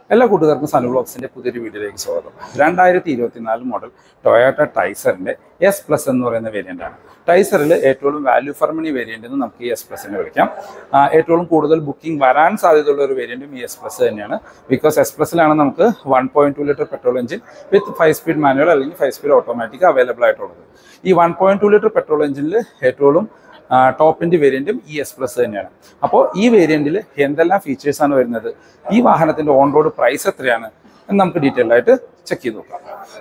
എല്ലാ കൂട്ടുകാർക്കും സനു വ്ലോഗ്സിൻ്റെ പുതിയൊരു വീഡിയോയിലേക്ക് സ്വാഗതം. 2024 മോഡൽ ടൊയോട്ട ടൈസറിൻ്റെ എസ് പ്ലസ് എന്ന് പറയുന്ന വേരിയൻ്റാണ്. ടൈസറിൽ ഏറ്റവും വാല്യൂ ഫോർ മണി വേരിയൻ്റ് എന്ന് നമുക്ക് ഈ എസ് പ്ലസിനെ വിളിക്കാം. ഏറ്റവും കൂടുതൽ ബുക്കിംഗ് വരാൻ സാധ്യതയുള്ള ഒരു വേരിയൻറ്റും ഈ എസ് പ്ലസ് തന്നെയാണ്. ബിക്കോസ് എസ് പ്ലസിലാണ് നമുക്ക് 1.2 litre petrol engine with 5 speed manual അല്ലെങ്കിൽ 5 സ്പീഡ് ഓട്ടോമാറ്റിക് അവൈലബിൾ ആയിട്ടുള്ളത്. ഈ 1.2 ലിറ്റർ പെട്രോൾ എഞ്ചിനിൽ ഏറ്റവും ടോപ്പ് എൻഡ് വേരിയൻറ്റും ഈ എസ് പ്ലസ് തന്നെയാണ്. അപ്പോൾ ഈ വേരിയൻറ്റിൽ എന്തെല്ലാം ഫീച്ചേഴ്സാണ് വരുന്നത്, ഈ വാഹനത്തിൻ്റെ ഓൺ റോഡ് പ്രൈസ് എത്രയാണ് എന്ന് നമുക്ക് ഡീറ്റെയിൽ ആയിട്ട് ചെക്ക് ചെയ്ത് നോക്കാം.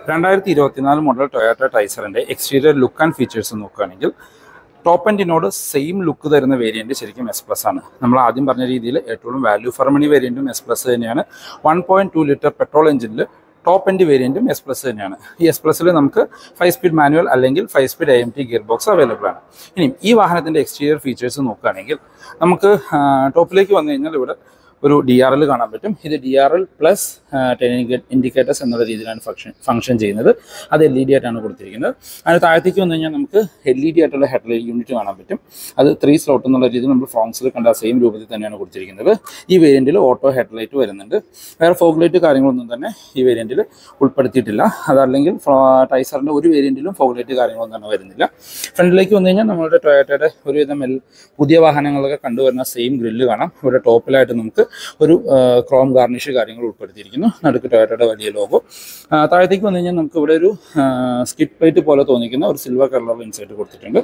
2024 മോഡൽ ടൊയോട്ട ടൈസറിൻ്റെ എക്സ്റ്റീരിയർ ലുക്ക് ആൻഡ് ഫീച്ചേഴ്സ് നോക്കുകയാണെങ്കിൽ ടോപ്പ് എൻഡിനോട് സെയിം ലുക്ക് തരുന്ന വേരിയൻറ്റ് ശരിക്കും എസ് പ്ലസ് ആണ്. നമ്മൾ ആദ്യം പറഞ്ഞ രീതിയിൽ ഏറ്റവും വാല്യൂ ഫോർ മണി വേരിയൻറ്റും എസ് പ്ലസ് തന്നെയാണ്. 1.2 ലിറ്റർ പെട്രോൾ എഞ്ചിനിൽ ടോപ്പ് എൻഡ് വേരിയൻറ്റും എസ് പ്ലസ് തന്നെയാണ്. ഈ എസ് പ്ലസിൽ നമുക്ക് 5 സ്പീഡ് മാനുവൽ അല്ലെങ്കിൽ 5 speed AMT gear box available ആണ്. ഇനി ഈ വാഹനത്തിൻ്റെ എക്സ്റ്റീരിയർ ഫീച്ചേഴ്സ് നോക്കുകയാണെങ്കിൽ നമുക്ക് ടോപ്പിലേക്ക് വന്നു കഴിഞ്ഞാൽ ഇവിടെ ഒരു DRL കാണാൻ പറ്റും. ഇത് DRL പ്ലസ് 10 ഇൻഡിക്കേറ്റേഴ്സ് എന്നുള്ള രീതിയിലാണ് ഫംഗ്ഷൻ ചെയ്യുന്നത്. അത് LED ആയിട്ടാണ് കൊടുത്തിരിക്കുന്നത്. അതിന് താഴത്തേക്ക് വന്നു കഴിഞ്ഞാൽ നമുക്ക് LED ആയിട്ടുള്ള ഹെഡ്ലൈറ്റ് യൂണിറ്റ് കാണാൻ പറ്റും. അത് 3 സ്ലോട്ട് എന്നുള്ള രീതിയിൽ നമ്മൾ ഫ്രോൺസിൽ കണ്ട സെയിം രൂപത്തിൽ തന്നെയാണ് കൊടുത്തിരിക്കുന്നത്. ഈ വേരിയൻറ്റിൽ ഓട്ടോ ഹെഡ്ലൈറ്റ് വരുന്നുണ്ട്. വേറെ ഫോഗ് ലൈറ്റ് കാര്യങ്ങളൊന്നും തന്നെ ഈ വേരിയൻറ്റിൽ ഉൾപ്പെടുത്തിയിട്ടില്ല. അതല്ലെങ്കിൽ ടൈസറിൻ്റെ ഒരു വേരിയൻറ്റിലും ഫോഗ് ലൈറ്റ് കാര്യങ്ങളൊന്നും തന്നെ വരുന്നില്ല. ഫ്രണ്ടിലേക്ക് വന്നു കഴിഞ്ഞാൽ നമ്മളുടെ ടൊയോട്ടയുടെ ഒരുവിധം പുതിയ വാഹനങ്ങളൊക്കെ കണ്ടുവരുന്ന സെയിം ഗ്രില്ല് കാണാം. ഇവിടെ ടോപ്പിലായിട്ട് നമുക്ക് ഒരു ക്രോം ഗാർണിഷ് കാര്യങ്ങൾ ഉൾപ്പെടുത്തിയിരിക്കുന്നു. നടുക്ക് ടൊയോട്ടയുടെ വലിയ ലോഗോ. താഴത്തേക്ക് വന്നു കഴിഞ്ഞാൽ നമുക്ക് ഇവിടെ ഒരു സ്കിഡ് പ്ലേറ്റ് പോലെ തോന്നിക്കുന്ന ഒരു സിൽവർ കളർ ഇൻസൈറ്റ് കൊടുത്തിട്ടുണ്ട്.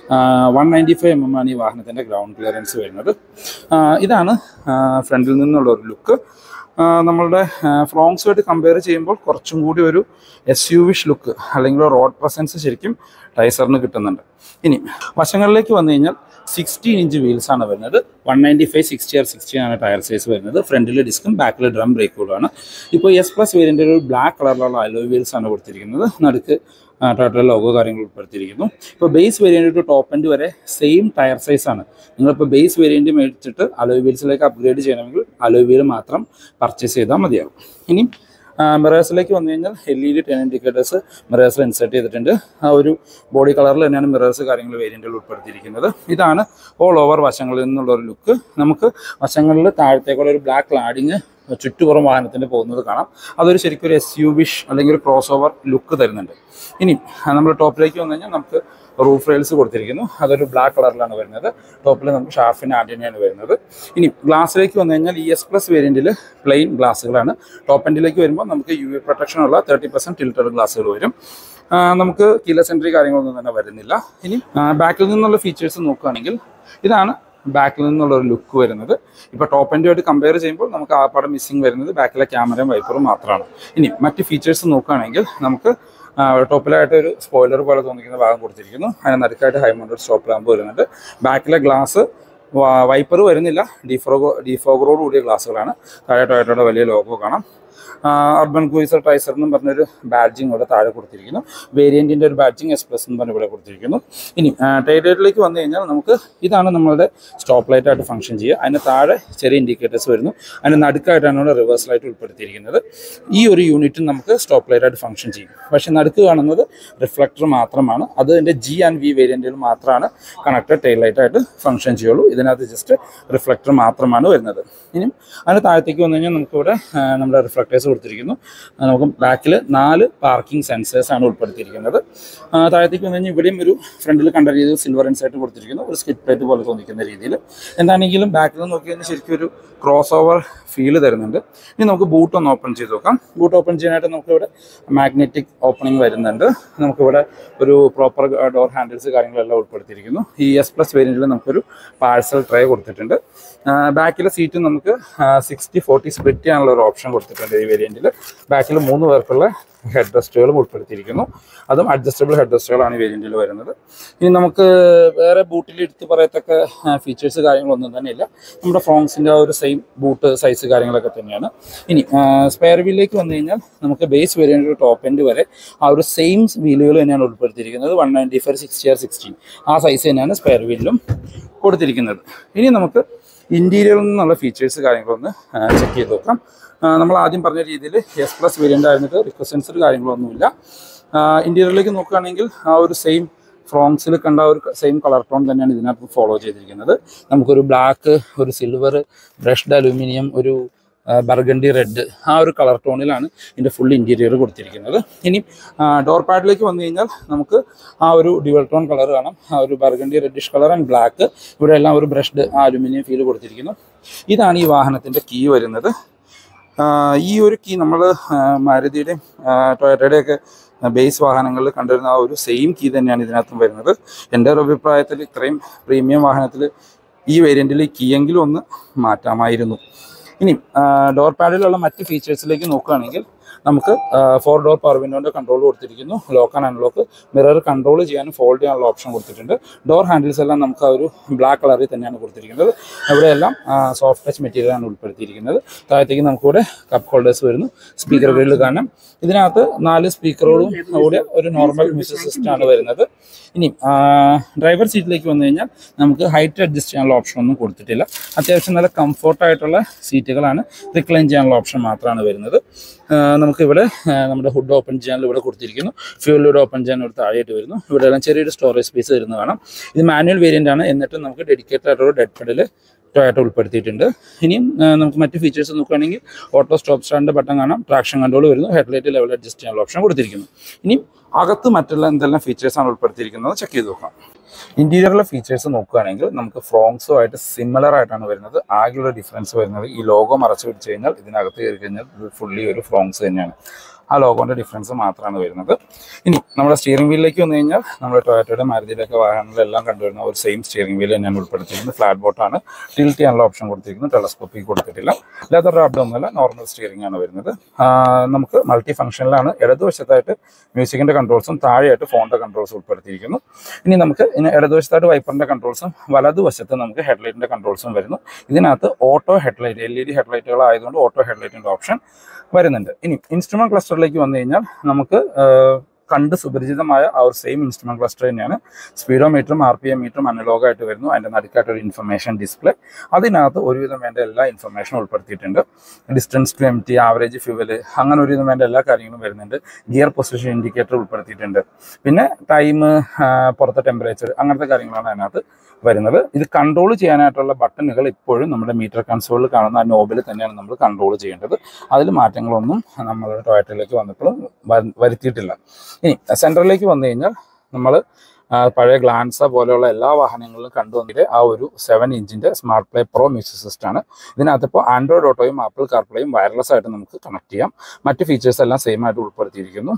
195 mm ആണ് ഈ വാഹനത്തിൻ്റെ ഗ്രൗണ്ട് ക്ലിയറൻസ് വരുന്നത്. ഇതാണ് ഫ്രണ്ടിൽ നിന്നുള്ള ഒരു ലുക്ക്. നമ്മളുടെ ഫ്രോങ്സുമായിട്ട് കമ്പയർ ചെയ്യുമ്പോൾ കുറച്ചും കൂടി ഒരു SUV ലുക്ക് അല്ലെങ്കിൽ റോഡ് പ്രസൻസ് ശരിക്കും ടൈസറിന് കിട്ടുന്നുണ്ട്. ഇനി വശങ്ങളിലേക്ക് വന്നു കഴിഞ്ഞാൽ 16 ഇഞ്ച് വീൽസ് ആണ് വരുന്നത്. 195 60/60 ആണ് ടയർ സൈസ് വരുന്നത്. ഫ്രണ്ടിൽ ഡിസ്കും ബാക്കിൽ ഡ്രം ബ്രേക്കുകളാണ്. ഇപ്പോൾ എസ് പ്ലസ് വേരിയൻ്റിൽ ഒരു ബ്ലാക്ക് കളറിലുള്ള അലോയ് വീൽസ് ആണ് കൊടുത്തിരിക്കുന്നത്. നടുക്ക് ടോട്ടൽ ലോഗോ കാര്യങ്ങൾ ഉൾപ്പെടുത്തിയിരിക്കുന്നു. ഇപ്പോൾ base variant to top end വരെ സെയിം ടയർ സൈസാണ്. നിങ്ങളിപ്പോൾ ബേസ് വേരിയൻറ്റ് മേടിച്ചിട്ട് അലോയ് വീൽസിലേക്ക് അപ്ഗ്രേഡ് ചെയ്യണമെങ്കിൽ അലോയ് വീൽ മാത്രം പർച്ചേസ് ചെയ്താൽ മതിയാകും. ഇനി മിറേഴ്സിലേക്ക് വന്നു കഴിഞ്ഞാൽ LED 10 ഇൻഡിക്കേറ്റേഴ്സ് മിറേഴ്സിൽ ഇൻസേർട്ട് ചെയ്തിട്ടുണ്ട്. ആ ഒരു ബോഡി കളറിൽ തന്നെയാണ് മിറേഴ്സ് കാര്യങ്ങൾ വേരിയൻറ്റിൽ ഉൾപ്പെടുത്തിയിരിക്കുന്നത്. ഇതാണ് ഓൾ ഓവർ വശങ്ങളിൽ നിന്നുള്ളൊരു ലുക്ക്. നമുക്ക് വശങ്ങളിൽ താഴത്തേക്കുള്ള ഒരു ബ്ലാക്ക് ക്ലാഡിങ് ചുറ്റുപുറം വാഹനത്തിന് പോകുന്നത് കാണാം. അതൊരു ശരിക്കും ഒരു SUV അല്ലെങ്കിൽ ഒരു ക്രോസ് ഓവർ ലുക്ക് തരുന്നുണ്ട്. ഇനി നമ്മൾ ടോപ്പിലേക്ക് വന്നു കഴിഞ്ഞാൽ നമുക്ക് റൂഫ് റെയിൽസ് കൊടുത്തിരിക്കുന്നു. അതൊരു ബ്ലാക്ക് കളറിലാണ് വരുന്നത്. ടോപ്പിൽ നമുക്ക് ഷാർഫിൻ്റെ ആൻറ്റിനയാണ് വരുന്നത്. ഇനി ഗ്ലാസ്സിലേക്ക് വന്നു കഴിഞ്ഞാൽ ഈ എസ് പ്ലസ് വേരിയൻറ്റിൽ പ്ലെയിൻ ഗ്ലാസ്സുകളാണ്. ടോപ്പ് എൻഡിലേക്ക് വരുമ്പോൾ നമുക്ക് UV പ്രൊട്ടക്ഷനുള്ള 30% ടിൽറ്റഡ് ഗ്ലാസ്സുകൾ വരും. നമുക്ക് കീലെസ് എൻട്രി കാര്യങ്ങളൊന്നും തന്നെ വരുന്നില്ല. ഇനി ബാക്കിൽ നിന്നുള്ള ഫീച്ചേഴ്സ് നോക്കുകയാണെങ്കിൽ ഇതാണ് ബാക്കിൽ നിന്നുള്ള ഒരു ലുക്ക് വരുന്നത്. ഇപ്പോൾ ടോപ്പ് എൻഡുമായിട്ട് കമ്പയർ ചെയ്യുമ്പോൾ നമുക്ക് ആ പടം മിസ്സിങ് വരുന്നത് ബാക്കിലെ ക്യാമറയും വൈപ്പറും മാത്രമാണ്. ഇനി മറ്റ് ഫീച്ചേഴ്സ് നോക്കുകയാണെങ്കിൽ നമുക്ക് ടോപ്പിലായിട്ട് ഒരു സ്പോയിലർ പോലെ തോന്നിക്കുന്ന ഭാഗം കൊടുത്തിരിക്കുന്നു. അതിന് നടുക്കായിട്ട് ഹൈ മൗണ്ടഡ് സ്റ്റോപ്പ് ലാമ്പ് വരുന്നുണ്ട്. ബാക്കിലെ ഗ്ലാസ് വൈപ്പർ വരുന്നില്ല, ഡീഫോഗറോട് കൂടിയ ഗ്ലാസ്സുകളാണ്. താഴെ ടൊയോട്ടയുടെ വലിയ ലോഗോ കാണാം. അർബൻ ക്രൂയിസർ ടൈസർ എന്നും പറഞ്ഞൊരു ബാഡ്ജിങ് ഇവിടെ താഴെ കൊടുത്തിരിക്കുന്നു. വേരിയൻറ്റിൻ്റെ ഒരു ബാഡ്ജിങ് എസ് പ്ലസ് എന്ന് പറഞ്ഞ് ഇവിടെ കൊടുത്തിരിക്കുന്നു. ഇനി ടൈലൈറ്റിലേക്ക് വന്നു കഴിഞ്ഞാൽ നമുക്ക് ഇതാണ് നമ്മളുടെ സ്റ്റോപ്പ് ലൈറ്റായിട്ട് ഫംഗ്ഷൻ ചെയ്യുക. അതിന് താഴെ ചെറിയ ഇൻഡിക്കേറ്റേഴ്സ് വരുന്നു. അതിന് നടുക്കായിട്ടാണ് ഇവിടെ റിവേഴ്സ് ലൈറ്റ് ഉൾപ്പെടുത്തിയിരിക്കുന്നത്. ഈ ഒരു യൂണിറ്റ് നമുക്ക് സ്റ്റോപ്പ് ലൈറ്റായിട്ട് ഫംഗ്ഷൻ ചെയ്യും. പക്ഷേ നടുക്ക് കാണുന്നത് റിഫ്ലക്ടർ മാത്രമാണ്. അത് എൻ്റെ G and V വേരിയൻറ്റിൽ മാത്രമാണ് കണക്റ്റഡ് ടെയിൽ ലൈറ്റായിട്ട് ഫംഗ്ഷൻ ചെയ്യുള്ളൂ. ഇതിനകത്ത് ജസ്റ്റ് റിഫ്ലക്ടർ മാത്രമാണ് വരുന്നത്. ഇനി അതിന് താഴത്തേക്ക് വന്നു കഴിഞ്ഞാൽ നമുക്കിവിടെ നമ്മുടെ റിഫ്ലക്ടേഴ്സ് കൊടുത്തിരിക്കുന്നു. നമുക്ക് ബാക്കിൽ 4 പാർക്കിംഗ് സെൻസേഴ്സ് ആണ് ഉൾപ്പെടുത്തിയിരിക്കുന്നത്. താഴത്തേക്ക് വന്നു കഴിഞ്ഞാൽ ഇവിടെയും ഒരു ഫ്രണ്ടിൽ കണ്ട രീതിയിൽ സിൽവർ ഇൻസൈറ്റ് കൊടുത്തിരിക്കുന്നു. ഒരു സ്കിഡ് പ്ലേറ്റ് പോലെ തോന്നിക്കുന്ന രീതിയിൽ. എന്താണെങ്കിലും ബാക്കിൽ നിന്ന് നോക്കി കഴിഞ്ഞാൽ ശരിക്കും ഒരു ക്രോസ് ഓവർ ഫീല് തരുന്നുണ്ട്. ഇനി നമുക്ക് ബൂട്ട് ഒന്ന് ഓപ്പൺ ചെയ്ത് നോക്കാം. ബൂട്ട് ഓപ്പൺ ചെയ്യാനായിട്ട് നമുക്കിവിടെ മാഗ്നറ്റിക് ഓപ്പണിംഗ് വരുന്നുണ്ട്. നമുക്കിവിടെ ഒരു പ്രോപ്പർ ഡോർ ഹാൻഡിൽസ് കാര്യങ്ങളെല്ലാം ഉൾപ്പെടുത്തിയിരിക്കുന്നു. ഈ എസ് പ്ലസ് വേരിയൻറ്റിൽ നമുക്കൊരു പാഴ്സൽ ട്രേ കൊടുത്തിട്ടുണ്ട്. ബാക്കിലെ സീറ്റ് നമുക്ക് 60-40 സ്പ്ലിറ്റ് ചെയ്യാനുള്ള ഒരു ഓപ്ഷൻ കൊടുത്തിട്ടുണ്ട് ഈ വേരിയൻറ്റിൽ. ബാക്കിൽ 3 പേർക്കുള്ള ഹെഡ് റെസ്റ്റുകളും ഉൾപ്പെടുത്തിയിരിക്കുന്നു. അതും അഡ്ജസ്റ്റബിൾ ഹെഡ് റെസ്റ്റുകളാണ് ഈ വേരിയൻറ്റിൽ വരുന്നത്. ഇനി നമുക്ക് വേറെ ബൂട്ടിൽ എടുത്ത് പറയത്തക്ക ഫീച്ചേഴ്സ് കാര്യങ്ങളൊന്നും തന്നെ ഇല്ല. നമ്മുടെ ഫ്രോങ്സിൻ്റെ ആ ഒരു സെയിം ബൂട്ട് സൈസ് കാര്യങ്ങളൊക്കെ തന്നെയാണ്. ഇനി സ്പെയർ വീലിലേക്ക് വന്നു കഴിഞ്ഞാൽ നമുക്ക് ബേസ് വേരിയൻറ്റ് ടോപ്പ് എൻഡ് വരെ ആ ഒരു സെയിം വീലുകൾ തന്നെയാണ് ഉൾപ്പെടുത്തിയിരിക്കുന്നത്. 195 60/60 ആ സൈസ് തന്നെയാണ് സ്പെയർ വീലിലും കൊടുത്തിരിക്കുന്നത്. ഇനി നമുക്ക് ഇൻറ്റീരിയറിൽ നിന്നുള്ള ഫീച്ചേഴ്സ് കാര്യങ്ങളൊന്ന് ചെക്ക് ചെയ്ത് നോക്കാം. നമ്മൾ ആദ്യം പറഞ്ഞ രീതിയിൽ എസ് പ്ലസ് വേരിയൻ്റ് ആയിരുന്നിട്ട് റിക്വസ്റ്റ് സെൻസർ കാര്യങ്ങളൊന്നുമില്ല. ഇൻറ്റീരിയറിലേക്ക് നോക്കുകയാണെങ്കിൽ ആ ഒരു സെയിം ഫ്രോങ്സിൽ കണ്ട ഒരു സെയിം കളർ ടോൺ തന്നെയാണ് ഇതിനകത്ത് ഫോളോ ചെയ്തിരിക്കുന്നത്. നമുക്കൊരു ബ്ലാക്ക്, ഒരു സിൽവർ, ബ്രഷ്ഡ് അലൂമിനിയം, ഒരു ബർഗണ്ടി റെഡ് ആ ഒരു കളർ ടോണിലാണ് ഇതിൻ്റെ ഫുൾ ഇൻറ്റീരിയർ കൊടുത്തിരിക്കുന്നത്. ഇനി ഡോർ പാഡിലേക്ക് വന്നു കഴിഞ്ഞാൽ നമുക്ക് ആ ഒരു ഡ്യുവൽ ടോൺ കളർ കാണാം. ആ ഒരു burgundy reddish colour and black, ഇവിടെ എല്ലാം ഒരു ബ്രഷ്ഡ് അലുമിനിയം ഫീൽ കൊടുത്തിരിക്കുന്നു. ഇതാണ് ഈ വാഹനത്തിൻ്റെ കീ വരുന്നത്. ഈ ഒരു കീ നമ്മൾ മാരുതിയുടെയും ടൊയോട്ടയുടെയൊക്കെ ബേസ് വാഹനങ്ങളിൽ കണ്ടുവരുന്ന ആ ഒരു സെയിം കീ തന്നെയാണ് ഇതിനകത്തും വരുന്നത്. എൻ്റെ ഒരു അഭിപ്രായത്തിൽ ഇത്രയും പ്രീമിയം വാഹനത്തിൽ ഈ വേരിയൻറ്റിൽ കീയെങ്കിലും ഒന്ന് മാറ്റാമായിരുന്നു. ഇനി ഡോർ പാഡിലുള്ള മറ്റ് ഫീച്ചേഴ്സിലേക്ക് നോക്കുകയാണെങ്കിൽ നമുക്ക് 4 ഡോർ പവർ വിൻഡോൻ്റെ കൺട്രോൾ കൊടുത്തിരിക്കുന്നു. Lock and unlock, mirror control ചെയ്യാനും ഫോൾഡ് ചെയ്യാനുള്ള ഓപ്ഷൻ കൊടുത്തിട്ടുണ്ട്. ഡോർ ഹാൻഡിൽസ് എല്ലാം നമുക്ക് ആ ഒരു ബ്ലാക്ക് കളറിൽ തന്നെയാണ് കൊടുത്തിരിക്കുന്നത്. ഇവിടെയെല്ലാം സോഫ്റ്റ് ടച്ച് മെറ്റീരിയലാണ് ഉൾപ്പെടുത്തിയിരിക്കുന്നത്. താഴത്തേക്ക് നമുക്കിവിടെ കപ്പ് ഹോൾഡേഴ്സ് വരുന്നു. സ്പീക്കർ ഗ്രില്ല് കാണാം. ഇതിനകത്ത് 4 സ്പീക്കറോടും കൂടെ ഒരു നോർമൽ മ്യൂസിക് സിസ്റ്റമാണ് വരുന്നത്. ഇനി ഡ്രൈവർ സീറ്റിലേക്ക് വന്നു കഴിഞ്ഞാൽ നമുക്ക് ഹൈറ്റ് അഡ്ജസ്റ്റ് ചെയ്യാനുള്ള ഓപ്ഷൻ ഒന്നും കൊടുത്തിട്ടില്ല. അത്യാവശ്യം നല്ല കംഫോർട്ടായിട്ടുള്ള സീറ്റുകളാണ്. റിക്ലൈൻ ചെയ്യാനുള്ള ഓപ്ഷൻ മാത്രമാണ് വരുന്നത്. നമുക്കിവിടെ നമ്മുടെ ഹുഡ് ഓപ്പൺ ചെയ്യാനുള്ള ഇവിടെ കൊടുത്തിരിക്കുന്നു. ഫ്യൂൽ ഹുഡ് ഓപ്പൺ ചെയ്യാൻ ഇവിടെ താഴെയായിട്ട് വരുന്നു. ഇവിടെ എല്ലാം ചെറിയൊരു സ്റ്റോറേജ് സ്പേസ് വരുന്നത് കാണാം. ഇത് മാനുവൽ വേരിയൻ്റ് ആണ്. എന്നിട്ട് നമുക്ക് ഡെഡിക്കേറ്റഡ് ആയിട്ടുള്ള ഡെഡ് പെഡൽ ടൊയോട്ട ഉൾപ്പെടുത്തിയിട്ടുണ്ട്. ഇനിയും നമുക്ക് മറ്റ് ഫീച്ചേഴ്സ് നോക്കുകയാണെങ്കിൽ ഓട്ടോ സ്റ്റോപ്പ് സ്റ്റാൻഡിൻ്റെ ബട്ടൺ കാണാം. ട്രാക്ഷൻ കൺട്രോൾ വരുന്നു. ഹെഡ്ലൈറ്റ് ലെവൽ അഡ്ജസ്റ്റ് ചെയ്യാനുള്ള ഓപ്ഷൻ കൊടുത്തിരിക്കുന്നു. ഇനിയും അകത്ത് മറ്റുള്ള എന്തെല്ലാം ഫീച്ചേഴ്സാണ് ഉൾപ്പെടുത്തിയിരിക്കുന്നത് ചെക്ക് ചെയ്ത് നോക്കാം. ഇൻറ്റീരിയറിലെ ഫീച്ചേഴ്സ് നോക്കുകയാണെങ്കിൽ നമുക്ക് ഫ്രോങ്സുമായിട്ട് സിമിലർ ആയിട്ടാണ് വരുന്നത്. ആകെയുള്ള ഡിഫറൻസ് വരുന്നത് ഈ ലോഗോ മറച്ചു പിടിച്ച് കഴിഞ്ഞാൽ ഇതിനകത്ത് കയറി കഴിഞ്ഞാൽ ഫുള്ളി ഒരു ഫ്രോങ്സ് തന്നെയാണ്. ആ ലോഗോൻ്റെ ഡിഫറൻസ് മാത്രമാണ് വരുന്നത്. ഇനി നമ്മുടെ സ്റ്റിയറിംഗ് വീലിലേക്ക് വന്നു കഴിഞ്ഞാൽ നമ്മുടെ ടൊയോട്ടയുടെ മാരുതിയുടെയൊക്കെ വാഹനങ്ങളെല്ലാം കണ്ടുവരുന്ന ഒരു സെയിം സ്റ്റിയറിംഗ് വീൽ തന്നെയാണ് ഉൾപ്പെടുത്തിയിരിക്കുന്നത്. ഫ്ലാറ്റ് ബോട്ടാണ്. ടിൽറ്റ് ചെയ്യാനുള്ള ഓപ്ഷൻ കൊടുത്തിരിക്കുന്നത്. ടെലസ്കോപ്പിക് കൊടുത്തിട്ടില്ല. ലെതർ റാപ്ഡ് ഒന്നുമല്ല, നോർമൽ സ്റ്റിയറിംഗ് ആണ് വരുന്നത്. നമുക്ക് മൾട്ടി ഫംഗ്ഷനിലാണ്. ഇടതുവശത്തായിട്ട് മ്യൂസിക്കിൻ്റെ കൺട്രോൾസും താഴെയായിട്ട് ഫോണിൻ്റെ കൺട്രോൾസും ഉൾപ്പെടുത്തിയിരിക്കുന്നു. ഇനി നമുക്ക് ഇടതുവശത്തായിട്ട് വൈപ്പറിൻ്റെ കൺട്രോൾസും വലതുവശത്ത് നമുക്ക് ഹെഡ്ലൈറ്റിൻ്റെ കൺട്രോൾസും വരുന്നു. ഇതിനകത്ത് ഓട്ടോ ഹെഡ്ലൈറ്റ് LED ഹെഡ്ലൈറ്റുകളായതുകൊണ്ട് ഓട്ടോ ഹെഡ്ലൈറ്റിൻ്റെ ഓപ്ഷൻ വരുന്നുണ്ട്. ഇനി ഇൻസ്ട്രുമെന്റ് ക്ലസ്റ്ററിലേക്ക് വന്നു കഴിഞ്ഞാൽ നമുക്ക് കണ്ട് സുപരിചിതമായ ആ ഒരു സെയിം ഇൻസ്ട്രുമെന്റ് ക്ലസ്റ്റർ തന്നെയാണ്. സ്പീഡോമീറ്ററും RPM മീറ്ററും അനലോഗായിട്ട് വരുന്നു. അതിൻ്റെ നടുക്കായിട്ടൊരു ഇൻഫർമേഷൻ ഡിസ്പ്ലേ. അതിനകത്ത് ഒരുവിധം വേണ്ട എല്ലാ ഇൻഫർമേഷനും ഉൾപ്പെടുത്തിയിട്ടുണ്ട്. Distance to MT, average fuel, അങ്ങനെ ഒരുവിധം വേണ്ട എല്ലാ കാര്യങ്ങളും വരുന്നുണ്ട്. ഗിയർ പൊസിഷൻ ഇൻഡിക്കേറ്റർ ഉൾപ്പെടുത്തിയിട്ടുണ്ട്. പിന്നെ ടൈം, പുറത്തെ ടെമ്പറേച്ചർ, അങ്ങനത്തെ കാര്യങ്ങളാണ് അതിനകത്ത് വരുന്നത്. ഇത് കൺട്രോൾ ചെയ്യാനായിട്ടുള്ള ബട്ടണുകൾ ഇപ്പോഴും നമ്മുടെ മീറ്റർ കൺസോളിൽ കാണുന്ന ആ നോബിൽ തന്നെയാണ് നമ്മൾ കൺട്രോൾ ചെയ്യേണ്ടത്. അതിൽ മാറ്റങ്ങളൊന്നും നമ്മുടെ ടൊയോട്ടയിലേക്ക് വന്നപ്പോഴും വരുത്തിയിട്ടില്ല. ഇനി സെൻറ്ററിലേക്ക് വന്നു കഴിഞ്ഞാൽ നമ്മൾ പഴയ ഗ്ലാൻസ പോലെയുള്ള എല്ലാ വാഹനങ്ങളിലും കണ്ടുവന്നിട്ട് ആ ഒരു 7 ഇഞ്ചിൻ്റെ സ്മാർട്ട് പ്ലേ പ്രോ മ്യൂസിക് സിസ്റ്റമാണ്. ഇതിനകത്തിപ്പോൾ ആൻഡ്രോയിഡ് ഓട്ടോയും ആപ്പിൾ കാർപ്ലേയും വയർലെസ് ആയിട്ട് നമുക്ക് കണക്ട് ചെയ്യാം. മറ്റ് ഫീച്ചേഴ്സ് എല്ലാം സെയിം ആയിട്ട് ഉൾപ്പെടുത്തിയിരിക്കുന്നു.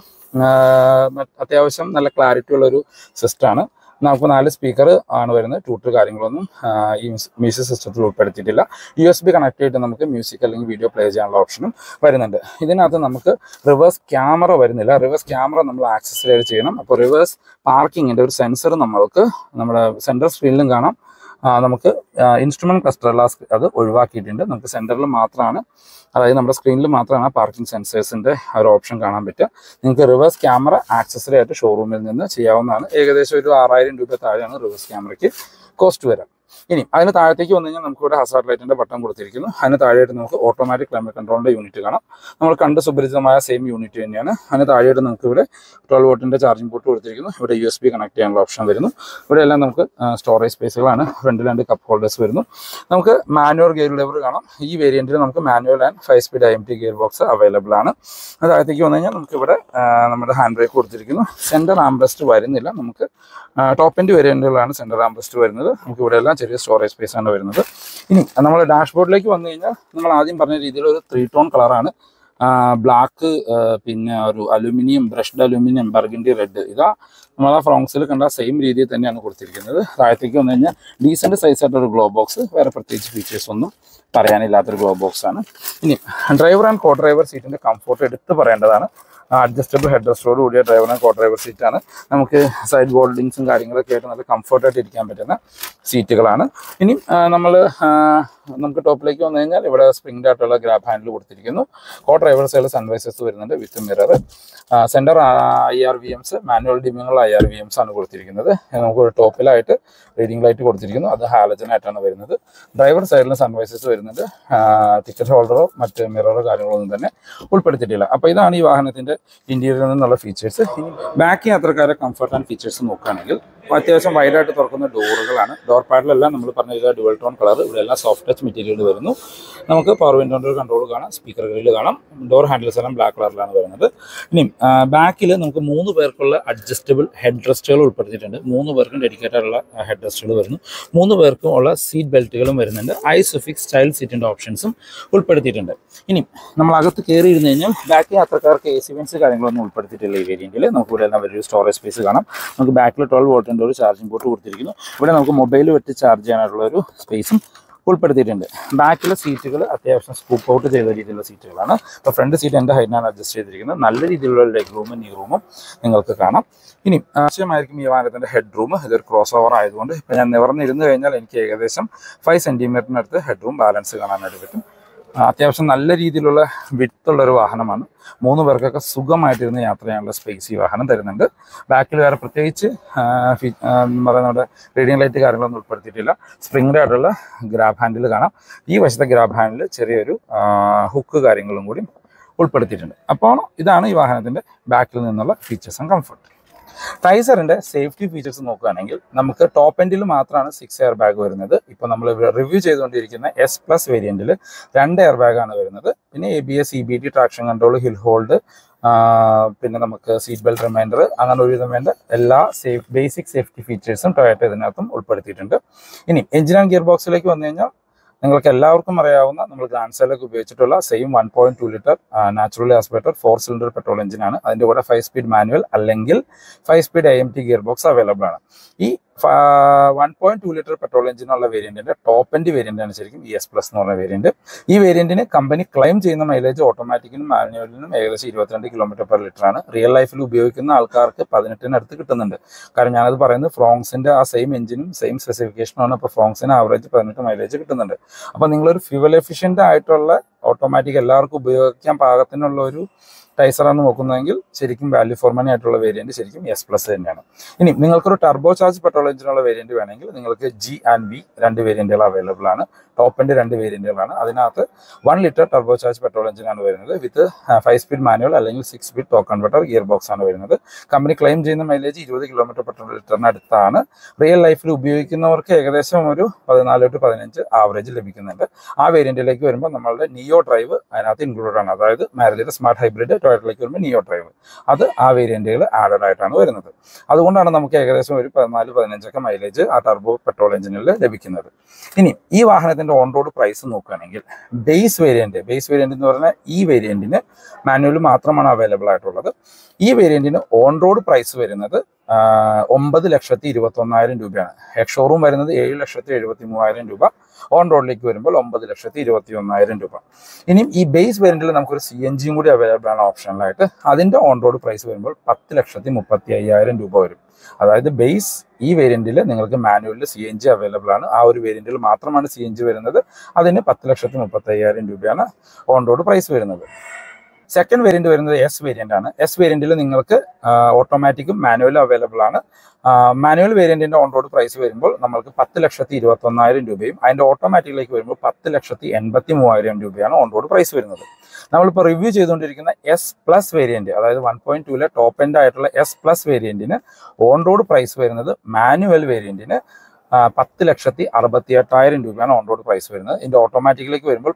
അത്യാവശ്യം നല്ല ക്ലാരിറ്റി ഉള്ളൊരു സിസ്റ്റമാണ്. നമുക്ക് 4 സ്പീക്കർ ആണ് വരുന്നത്. ട്യൂട്ടർ കാര്യങ്ങളൊന്നും ഈ മ്യൂസിക് സിസ്റ്റത്തിൽ ഉൾപ്പെടുത്തിയിട്ടില്ല. USB കണക്ട് ചെയ്തിട്ട് നമുക്ക് മ്യൂസിക് അല്ലെങ്കിൽ വീഡിയോ പ്ലേ ചെയ്യാനുള്ള ഓപ്ഷനും വരുന്നുണ്ട്. ഇതിനകത്ത് നമുക്ക് റിവേഴ്സ് ക്യാമറ വരുന്നില്ല. റിവേഴ്സ് ക്യാമറ നമ്മൾ ആക്സസ് ചെയ്യണം. അപ്പോൾ റിവേഴ്സ് പാർക്കിങ്ങിൻ്റെ ഒരു സെൻസർ നമ്മൾക്ക് നമ്മുടെ സെൻട്രൽ സ്ക്രീനിലും കാണാം. നമുക്ക് ഇൻസ്ട്രുമെന്റ് ക്ലസ്റ്റർ അത് ഒഴിവാക്കിയിട്ടുണ്ട്. നമുക്ക് സെൻറ്ററിൽ മാത്രമാണ്, അതായത് നമ്മുടെ സ്ക്രീനിൽ മാത്രമാണ് പാർക്കിംഗ് സെൻസേഴ്സിൻ്റെ ഒരു ഓപ്ഷൻ കാണാൻ പറ്റുക. നിങ്ങൾക്ക് റിവേഴ്സ് ക്യാമറ ആക്സസറി ആയിട്ട് ഷോറൂമിൽ നിന്ന് ചെയ്യാവുന്നതാണ്. ഏകദേശം ഒരു 6000 രൂപ താഴെയാണ് റിവേഴ്സ് ക്യാമറയ്ക്ക് കോസ്റ്റ് വരാം. ഇനി അതിന് താഴത്തേക്ക് വന്നു കഴിഞ്ഞാൽ നമുക്കിവിടെ ഹസാർഡ് ലൈറ്റിൻ്റെ ബട്ടൺ കൊടുത്തിരിക്കുന്നു. അതിന് താഴെയായിട്ട് നമുക്ക് ഓട്ടോമാറ്റിക് ക്ലൈമറ്റ് കൺട്രോളിൻ്റെ യൂണിറ്റ് കാണാം. നമ്മൾ കണ്ട് സുപരിചിതമായ സെയിം യൂണിറ്റ് തന്നെയാണ്. അതിന് താഴെയായിട്ട് നമുക്ക് ഇവിടെ 12 വോട്ടിൻ്റെ ചാർജിംഗ് പോർട്ട് കൊടുത്തിരിക്കുന്നു. ഇവിടെ USB കണക്ട് ചെയ്യാനുള്ള ഓപ്ഷൻ വരുന്നു. ഇവിടെ എല്ലാം നമുക്ക് സ്റ്റോറേജ് സ്പേസുകളാണ്. ഫ്രണ്ടിൽ 2 കപ്പ് ഹോൾഡേഴ്സ് വരുന്നു. നമുക്ക് മാനുവൽ ഗിയർ ലെവർ കാണാം. ഈ വേരിയൻറ്റിൽ നമുക്ക് manual and 5 speed IMT gear box available ആണ്. അത് താഴത്തേക്ക് വന്നു കഴിഞ്ഞാൽ നമുക്കിവിടെ നമ്മുടെ ഹാൻഡ് ബ്രേക്ക് കൊടുത്തിരിക്കുന്നു. സെൻറ്റർ ആംബ്രസ്റ്റ് വരുന്നില്ല. നമുക്ക് ടോപ്പ് എൻഡ് വേരിയൻറ്റുകളാണ് സെൻറ്റർ ആംബ്രസ്റ്റ് വരുന്നത്. നമുക്ക് ഇവിടെ എല്ലാം ചെറിയ സ്റ്റോറേജ് സ്പേസ് ആണ് വരുന്നത്. ഇനി നമ്മൾ ഡാഷ്ബോർഡിലേക്ക് വന്നു കഴിഞ്ഞാൽ നമ്മൾ ആദ്യം പറഞ്ഞ രീതിയിൽ ഒരു 3 ടോൺ കളറാണ്. ബ്ലാക്ക്, പിന്നെ ഒരു aluminium, brushed aluminium, burgundy red. ഇതാ നമ്മൾ ആ ഫ്രോങ്സിൽ കണ്ട സെയിം രീതിയിൽ തന്നെയാണ് കൊടുത്തിരിക്കുന്നത്. താഴത്തേക്ക് വന്നു കഴിഞ്ഞാൽ ഡീസൻറ്റ് സൈസായിട്ടൊരു ഗ്ലോ ബോക്സ്. വേറെ പ്രത്യേകിച്ച് ഫീച്ചേഴ്സ് ഒന്നും പറയാനില്ലാത്തൊരു ഗ്ലോ ബോക്സ് ആണ്. ഇനി ഡ്രൈവർ ആൻഡ് കോ ഡ്രൈവർ സീറ്റിൻ്റെ കംഫോർട്ട് എടുത്ത് പറയേണ്ടതാണ്. അഡ്ജസ്റ്റബിൾ ഹെഡ് റെസ്റ്റോട് കൂടിയ ഡ്രൈവർ ആൻഡ് കോ ഡ്രൈവർ സീറ്റാണ്. നമുക്ക് സൈഡ് ബോൾഡിങ്സും കാര്യങ്ങളൊക്കെ ആയിട്ട് നല്ല കംഫർട്ടായിട്ട് ഇരിക്കാൻ പറ്റുന്ന സീറ്റുകളാണ്. ഇനി നമുക്ക് ടോപ്പിലേക്ക് വന്നു കഴിഞ്ഞാൽ ഇവിടെ സ്പ്രിംഗ് ആയിട്ടുള്ള ഗ്രാബ് ഹാൻഡിൽ കൊടുത്തിരിക്കുന്നു. കോ ഡ്രൈവർ സൈഡിൽ സൺവൈസസ് വരുന്നുണ്ട് with mirror. Centre IRVMs, manual ഡിമ്മിങ്ങുള്ള IRVMs ആണ് കൊടുത്തിരിക്കുന്നത്. നമുക്ക് ടോപ്പിലായിട്ട് റീഡിംഗ് ലൈറ്റ് കൊടുത്തിരിക്കുന്നു. അത് ഹാലജനായിട്ടാണ് വരുന്നത്. ഡ്രൈവർ സൈഡിൽ സൺവൈസസ് വരുന്നുണ്ട്. ടിക്കറ്റ് ഹോൾഡറോ മറ്റ് മിററോ കാര്യങ്ങളൊന്നും തന്നെ ഉൾപ്പെടുത്തിയിട്ടില്ല. അപ്പോൾ ഇതാണ് ഈ വാഹനത്തിൻ്റെ ഇന്റീരിയറിൽ നിന്നുള്ള ഫീച്ചേഴ്സ്. ഇനി ബാക്ക് യാത്രക്കാരെ കംഫർട്ട് ആൻഡ് ഫീച്ചേഴ്സ് നോക്കുകയാണെങ്കിൽ അത്യാവശ്യം വൈഡായിട്ട് തുറക്കുന്ന ഡോറുകളാണ്. ഡോർ പാഡിലെല്ലാം നമ്മൾ പറഞ്ഞ ഡുവൽ ടോൺ കളർ, ഇവിടെ എല്ലാം സോഫ്റ്റ് ടച്ച് മെറ്റീരിയൽ വരുന്നു. നമുക്ക് പവർ വിൻഡോ കൺട്രോൾ കാണാം, സ്പീക്കർ ഗ്രില്ല് കാണാം. ഡോർ ഹാൻഡിൽസ് എല്ലാം ബ്ലാക്ക് കളറിലാണ് വരുന്നത്. ഇനിയും ബാക്കിൽ നമുക്ക് 3 പേർക്കുള്ള അഡ്ജസ്റ്റബിൾ ഹെഡ് റെസ്റ്റുകൾ ഉൾപ്പെടുത്തിയിട്ടുണ്ട്. 3 പേർക്കും ഡെഡിക്കേറ്റഡ് ഉള്ള ഹെഡ് റെസ്റ്റുകൾ വരുന്നു. 3 പേർക്കും ഉള്ള സീറ്റ് ബെൽറ്റുകളും വരുന്നുണ്ട്. ഐസോഫിക്സ് സ്റ്റൈൽ സീറ്റിൻ്റെ ഓപ്ഷൻസും ഉൾപ്പെടുത്തിയിട്ടുണ്ട്. ഇനി നമ്മൾ അകത്ത് കയറി ഇരുന്ന് കഴിഞ്ഞാൽ ബാക്കി യാത്രക്കാർക്ക് AC വെൻസ് കാര്യങ്ങളൊന്നും ഉൾപ്പെടുത്തിയിട്ടില്ല ഈ വേരിയൻറ്റിൽ. നമുക്ക് ഇവിടെ എല്ലാം വലിയൊരു സ്റ്റോറേജ് സ്പേസ് കാണാം. നമുക്ക് ബാക്കിൽ 12 വോൾട്ടിൻ്റെ ഒരു ചാർജിംഗ് പോർട്ട് കൊടുത്തിരിക്കുന്നു. ഇവിടെ നമുക്ക് മൊബൈൽ വെച്ച് ചാർജ് ചെയ്യാനായിട്ടുള്ള ഒരു സ്പേസും ഉൾപ്പെടുത്തിയിട്ടുണ്ട്. ബാക്കിലെ സീറ്റുകൾ അത്യാവശ്യം സ്കൂപ്പ് ഔട്ട് ചെയ്ത രീതിയിലുള്ള സീറ്റുകളാണ്. അപ്പോൾ ഫ്രണ്ട് സീറ്റ് എൻ്റെ ഹൈറ്റിനാണ് അഡ്ജസ്റ്റ് ചെയ്തിരിക്കുന്നത്. നല്ല രീതിയിലുള്ള ലെഗ് റൂമും നീ റൂമും നിങ്ങൾക്ക് കാണാം. ഇനി ആവശ്യമായിരിക്കും ഈ വാഹനത്തിൻ്റെ ഹെഡ് റൂം. ഇതൊരു ക്രോസ് ഓവർ ആയതുകൊണ്ട് ഇപ്പോൾ ഞാൻ നിവർന്നിരുന്ന് കഴിഞ്ഞാൽ എനിക്ക് ഏകദേശം 5 സെൻറ്റിമീറ്ററിനടുത്ത് ഹെഡ് റൂം ബാലൻസ് കാണാനായിട്ട് പറ്റും. അത്യാവശ്യം നല്ല രീതിയിലുള്ള വിട്ടുള്ളൊരു വാഹനമാണ്. 3 പേർക്കൊക്കെ സുഖമായിട്ടിരുന്ന് യാത്ര ചെയ്യാനുള്ള സ്പേസ് ഈ വാഹനം തരുന്നുണ്ട്. ബാക്കിൽ വേറെ പ്രത്യേകിച്ച് നമ്മുടെ റീഡിംഗ് ലൈറ്റ് കാര്യങ്ങളൊന്നും ഉൾപ്പെടുത്തിയിട്ടില്ല. സ്പ്രിംഗ്ഡ് ആയിട്ടുള്ള ഗ്രാബ് ഹാൻഡിൽ കാണാം. ഈ വശത്തെ ഗ്രാബ് ഹാൻഡിൽ ചെറിയൊരു ഹുക്ക് കാര്യങ്ങളും കൂടി ഉൾപ്പെടുത്തിയിട്ടുണ്ട്. അപ്പോൾ ഇതാണ് ഈ വാഹനത്തിൻ്റെ ബാക്കിൽ നിന്നുള്ള ഫീച്ചേഴ്സ് ആൻഡ് കംഫർട്ട്. ടൈസറിൻ്റെ സേഫ്റ്റി ഫീച്ചേഴ്സ് നോക്കുകയാണെങ്കിൽ നമുക്ക് ടോപ്പ് എൻഡിൽ മാത്രമാണ് 6 എയർ ബാഗ് വരുന്നത്. ഇപ്പോൾ നമ്മൾ റിവ്യൂ ചെയ്തുകൊണ്ടിരിക്കുന്ന S+ വേരിയൻറ്റിൽ 2 എയർ ബാഗാണ് വരുന്നത്. പിന്നെ ABS, EBD, traction control, hill hold, പിന്നെ നമുക്ക് സീറ്റ് ബെൽറ്റ് റിമൈൻഡർ, അങ്ങനെ ഒരുവിധം വേണ്ട എല്ലാ ബേസിക് സേഫ്റ്റി ഫീച്ചേഴ്സും ടൊയോട്ട ഇതിനകത്തും ഉൾപ്പെടുത്തിയിട്ടുണ്ട്. ഇനി എഞ്ചിൻ ആൻഡ് ഗിയർ ബോക്സിലേക്ക് വന്നു കഴിഞ്ഞാൽ നിങ്ങൾക്ക് എല്ലാവർക്കും അറിയാവുന്ന നമ്മൾ ഗ്രാൻഡ്സൈലൊക്കെ ഉപയോഗിച്ചിട്ടുള്ള same 1.2 litre naturally aspirated 4 cylinder petrol എഞ്ചിനാണ്. അതിൻ്റെ കൂടെ 5 സ്പീഡ് മാനുവൽ അല്ലെങ്കിൽ 5 speed AMT gear box available ആണ്. ഈ 1.2 ലിറ്റർ പെട്രോൾ എഞ്ചിനുള്ള വേരിയൻറ്റിൻ്റെ ടോപ്പ് എൻഡ് വേരിയൻ്റാണ് ശരിക്കും ഈ S+ എന്ന് പറഞ്ഞ വേരിയൻറ്റ്. ഈ വേരിയൻറ്റിന് കമ്പനി ക്ലെയിം ചെയ്യുന്ന മൈലേജ് ഓട്ടോമാറ്റിക്കിനും മാനുവലിനും ഏകദേശം 22 km/ലിറ്റർ ആണ്. റിയൽ ലൈഫിൽ ഉപയോഗിക്കുന്ന ആൾക്കാർക്ക് 18 കിട്ടുന്നുണ്ട്. കാരണം ഞാനത് പറയുന്നത് ഫ്രോങ്സിൻ്റെ ആ സെയിം എഞ്ചിനും സെയിം സ്പെസിഫിക്കേഷനുമാണ്. അപ്പോൾ ഫ്രോങ്സിന് ആവറേജ് 18 മൈലേജ് കിട്ടുന്നുണ്ട്. അപ്പോൾ നിങ്ങളൊരു ഫ്യൂവൽ എഫിഷ്യൻ്റ് ആയിട്ടുള്ള ഓട്ടോമാറ്റിക് എല്ലാവർക്കും ഉപയോഗിക്കാൻ പാകത്തിനുള്ള ഒരു ടൈസറാണ് നോക്കുന്നതെങ്കിൽ ശരിക്കും വാല്യൂ ഫോർ മണി ആയിട്ടുള്ള വേരിയൻറ്റ് ശരിക്കും S+ തന്നെയാണ്. ഇനി നിങ്ങൾക്കൊരു ടർബോ ചാർജ് പെട്രോൾ എഞ്ചിനുള്ള വേരിയൻറ്റ് വേണമെങ്കിൽ നിങ്ങൾക്ക് G and V 2 വേരിയൻറ്റുകൾ അവൈലബിൾ ആണ്. ടോപ്പ് എൻഡ് 2 വേരിയൻറ്റുകളാണ്. അതിനകത്ത് 1 ലിറ്റർ ടർബോ ചാർജ് പെട്രോൾ എഞ്ചിനാണ് വരുന്നത്. വിത്ത് 5 സ്പീഡ് മാനുവൽ അല്ലെങ്കിൽ 6 speed torque converter gear box ആണ് വരുന്നത്. കമ്പനി ക്ലെയിം ചെയ്യുന്ന മൈലേജ് 20 km/ലിറ്ററിന് അടുത്താണ്. റിയൽ ലൈഫിൽ ഉപയോഗിക്കുന്നവർക്ക് ഏകദേശം ഒരു 14 to 15 ആവറേജ് ലഭിക്കുന്നുണ്ട്. ആ വേരിയൻറ്റിലേക്ക് വരുമ്പോൾ നമ്മളുടെ നിയോ ഡ്രൈവ് അതിനകത്ത് ഇൻക്ലൂഡഡ് ആണ്. അതായത് മാരുതിയുടെ സ്മാർട്ട് ഹൈബ്രിഡ് ടൊയോട്ടയിലേക്ക് വരുമ്പോൾ നിയോ ഡ്രൈവ് അത് ആ വേരിയൻറ്റുകൾ ആഡഡ് ആയിട്ടാണ് വരുന്നത്. അതുകൊണ്ടാണ് നമുക്ക് ഏകദേശം ഒരു 14-15 മൈലേജ് ആ ടർബോ പെട്രോൾ എഞ്ചിനിൽ ലഭിക്കുന്നത്. ഇനി ഈ വാഹനത്തിൻ്റെ ഓൺ റോഡ് പ്രൈസ് നോക്കുകയാണെങ്കിൽ ബേസ് വേരിയൻറ്റ് എന്ന് പറഞ്ഞാൽ ഈ വേരിയൻറ്റിന് മാനുവൽ മാത്രമാണ് അവൈലബിൾ ആയിട്ടുള്ളത്. ഈ വേരിയൻറ്റിന് ഓൺ റോഡ് പ്രൈസ് വരുന്നത് 9,21,000 രൂപയാണ്. എക്സ് ഷോറൂം വരുന്നത് 7,73,000 രൂപ. ഓൺ റോഡിലേക്ക് വരുമ്പോൾ 9,21,000 രൂപ. ഇനിയും ഈ ബേസ് വേരിയൻറ്റിൽ നമുക്കൊരു CNG കൂടി അവൈലബിൾ ആണ് ഓപ്ഷനിലായിട്ട്. അതിൻ്റെ ഓൺ റോഡ് പ്രൈസ് വരുമ്പോൾ 10,35,000 രൂപ വരും. അതായത് ബേസ് ഈ വേരിയൻറ്റിൽ നിങ്ങൾക്ക് മാനുവലിൽ CNG അവൈലബിൾ ആണ്. ആ ഒരു വേരിയൻറ്റിൽ മാത്രമാണ് CNG വരുന്നത്. അതിന് 10,35,000 രൂപയാണ് ഓൺ റോഡ് പ്രൈസ് വരുന്നത്. സെക്കൻഡ് വേരിയൻറ്റ് വരുന്നത് S വേരിയൻ്റ് ആണ്. S വേരിയൻറ്റിൽ നിങ്ങൾക്ക് ഓട്ടോമാറ്റിക്കും മാനുവലും അവൈലബിൾ ആണ്. മാനുവൽ വേരിയൻറ്റിൻ്റെ ഓൺ റോഡ് പ്രൈസ് വരുമ്പോൾ നമ്മൾക്ക് 10,21,000 രൂപയും അതിൻ്റെ ഓട്ടോമാറ്റിക്കിലേക്ക് വരുമ്പോൾ 10,83,000 രൂപയാണ് ഓൺ റോഡ് പ്രൈസ് വരുന്നത്. നമ്മളിപ്പോൾ റിവ്യൂ ചെയ്തുകൊണ്ടിരിക്കുന്ന S+ വേരിയൻറ്റ്, അതായത് 1.2 ടോപ്പ് എൻഡ് ആയിട്ടുള്ള S+ വേരിയൻറ്റിന് ഓൺ റോഡ് പ്രൈസ് വരുന്നത് മാനുവൽ വേരിയൻറ്റിന് 10,68,000 രൂപയാണ് ഓൺ റോഡ് പ്രൈസ് വരുന്നത്. ഇതിൻ്റെ ഓട്ടോമാറ്റിക്കിലേക്ക് വരുമ്പോൾ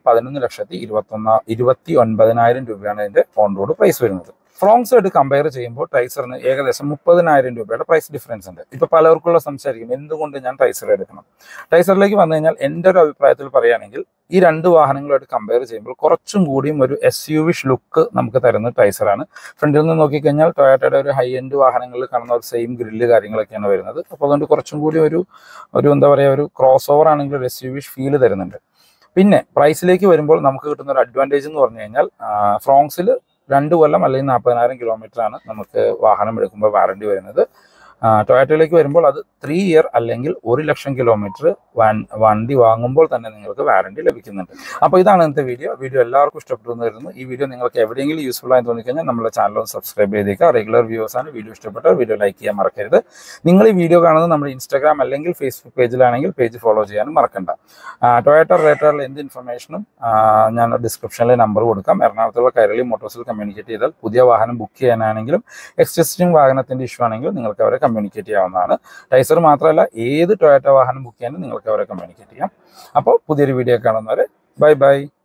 11,29,000 രൂപയാണ് ഇതിൻ്റെ ഓൺ റോഡ് പ്രൈസ് വരുന്നത്. ഫ്രോങ്സുമായിട്ട് കമ്പയർ ചെയ്യുമ്പോൾ ടൈസറിന് ഏകദേശം 30,000 രൂപയുടെ പ്രൈസ് ഡിഫറൻസ് ഉണ്ട്. ഇപ്പോൾ പലർക്കുള്ള സംശയമായിരിക്കും എന്തുകൊണ്ട് ഞാൻ ടൈസർ എടുക്കണം. ടൈസറിലേക്ക് വന്നു കഴിഞ്ഞാൽ എൻ്റെ ഒരു അഭിപ്രായത്തിൽ പറയുകയാണെങ്കിൽ ഈ 2 വാഹനങ്ങളുമായിട്ട് കമ്പയർ ചെയ്യുമ്പോൾ കുറച്ചും കൂടിയും ഒരു SUV ലുക്ക് നമുക്ക് തരുന്ന ടൈസറാണ്. ഫ്രണ്ടിൽ നിന്ന് നോക്കിക്കഴിഞ്ഞാൽ ടൊയോട്ടയുടെ ഒരു ഹൈ എൻഡ് വാഹനങ്ങളിൽ കാണുന്ന ഒരു സെയിം ഗ്രില്ല് കാര്യങ്ങളൊക്കെയാണ് വരുന്നത്. അപ്പോൾ അതുകൊണ്ട് കുറച്ചും കൂടി ഒരു എന്താ പറയുക ഒരു ക്രോസ് ഓവർ ആണെങ്കിൽ ഒരു SUV ഫീൽ തരുന്നുണ്ട്. പിന്നെ പ്രൈസിലേക്ക് വരുമ്പോൾ നമുക്ക് കിട്ടുന്ന ഒരു അഡ്വാൻറ്റേജ് എന്ന് പറഞ്ഞു കഴിഞ്ഞാൽ ഫ്രോങ്സിൽ 2 കൊല്ലം അല്ലെങ്കിൽ 40,000 കിലോമീറ്ററാണ് നമുക്ക് വാഹനം എടുക്കുമ്പോൾ വാറണ്ടി വരുന്നത്. ടൊയോട്ടയിലേക്ക് വരുമ്പോൾ അത് 3 ഇയർ അല്ലെങ്കിൽ 1,00,000 കിലോമീറ്റർ വണ്ടി വാങ്ങുമ്പോൾ തന്നെ നിങ്ങൾക്ക് വാറണ്ടി ലഭിക്കുന്നുണ്ട്. അപ്പോൾ ഇതാണ് ഇന്നത്തെ വീഡിയോ എല്ലാവർക്കും ഇഷ്ടപ്പെട്ടു എന്ന് കരുതുന്നു. ഈ വീഡിയോ നിങ്ങൾക്ക് എവിടെയെങ്കിലും യൂസ്ഫുൾ ആയി തോന്നിക്കഴിഞ്ഞാൽ നമ്മുടെ ചാനൽ ഒന്ന് സബ്സ്ക്രൈബ് ചെയ്തേക്കുക. റെഗുലർ വ്യൂവേഴ്സാണ്. വീഡിയോ ഇഷ്ടപ്പെട്ടാൽ വീഡിയോ ലൈക്ക് ചെയ്യാൻ മറക്കരുത്. നിങ്ങൾ ഈ വീഡിയോ കാണുന്നത് നമ്മുടെ ഇൻസ്റ്റാഗ്രാം അല്ലെങ്കിൽ ഫേസ്ബുക്ക് പേജിലാണെങ്കിൽ പേജ് ഫോളോ ചെയ്യാനും മറക്കണ്ട. ടൊയോട്ട റിലേറ്റഡുള്ള എന്ത് ഇൻഫർമേഷനും ഞാൻ ഡിസ്ക്രിപ്ഷനിൽ നമ്പർ കൊടുക്കാം. എറണാകുളത്തുള്ള കൈരളി മോട്ടോഴ്സിൽ കമ്മ്യൂണിക്കേറ്റ് ചെയ്താൽ പുതിയ വാഹനം ബുക്ക് ചെയ്യാനാണെങ്കിലും എക്സിസ്റ്റിംഗ് വാഹനത്തിൻ്റെ ഇഷ്യൂ ആണെങ്കിലും നിങ്ങൾക്ക് അവരെ കമ്മ്യൂണിക്കേറ്റ് ചെയ്യാവുന്നതാണ്. ടൈസർ മാത്രമല്ല, ഏത് ടൊയോട്ട വാഹനം ബുക്ക് ചെയ്യാനും നിങ്ങൾക്ക് അവരെ കമ്മ്യൂണിക്കേറ്റ് ചെയ്യാം. അപ്പോൾ പുതിയൊരു വീഡിയോ കാണുന്നവരെ ബൈ ബൈ.